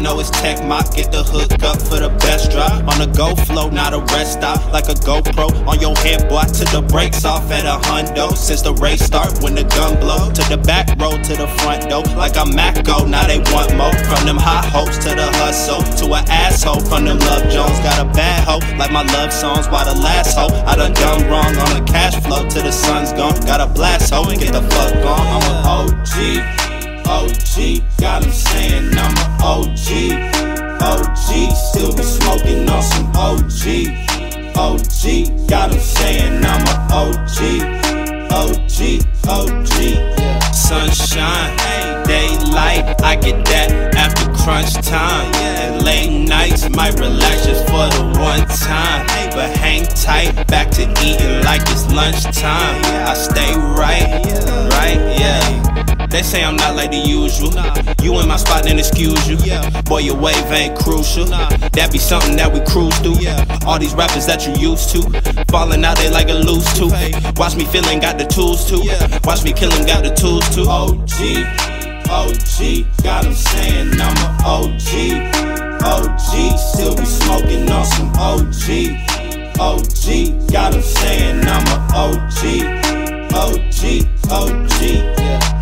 know it's tech mock. Get the hook up for the best drop. On a go flow, not a rest stop. Like a GoPro on your head, boy, to the brakes off at a hundo. Since the race start, when the gun blow, to the back road, to the front door. Like I'm Macco, now they want more. From them high hopes to the hustle, to an asshole from them Love Jones. Got a bad hoe, like my love songs. Why the last hoe I done wrong on the cash flow till the sun's gone. Got a blast hoe, get the fuck gone. I'm an OG, got 'em saying I'm an OG, still be smoking on some OG, got 'em saying I'm an OG. Sunshine, daylight, I get that after crunch time. And late nights might relax just for the one time. But hang tight, back to eating like it's lunchtime. I stay right, yeah. They say I'm not like the usual. You in my spot, then excuse you. Boy, your wave ain't crucial. That be something that we cruise through. All these rappers that you used to, falling out there like a loose tooth. Watch me feelin', got the tools too. Watch me killin', got the tools too. OG, got 'em saying I'm an OG, still be smoking on some OG, got 'em saying I'm an OG.